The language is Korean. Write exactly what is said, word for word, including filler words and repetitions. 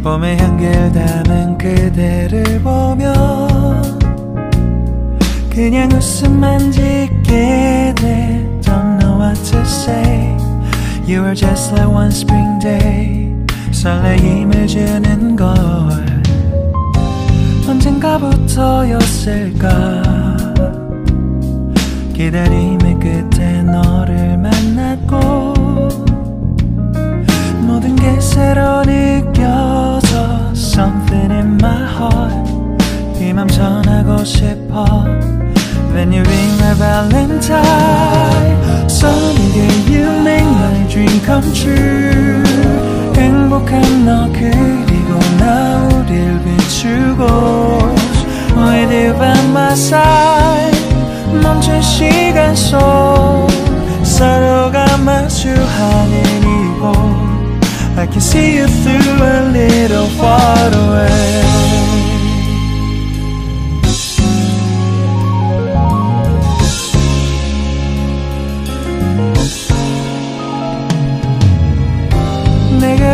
봄의 향기를 담은 그대를 보며 그냥 웃음만 짓게 돼. Don't know what to say. You were just like one spring day. 설레임을 주는 걸 언젠가부터였을까. 기다림의 끝에 너를 만났고 모든 게 새로 느껴져. Something in my heart. 이 맘 전하고 싶어. When you ring my valentine. Sunny day you make my dream come true. 행복한 너 그리고 나 우릴 비추고 With you by my side. 멈춘 시간 속 서로가 마주하는 이곳 I can see you through a little water.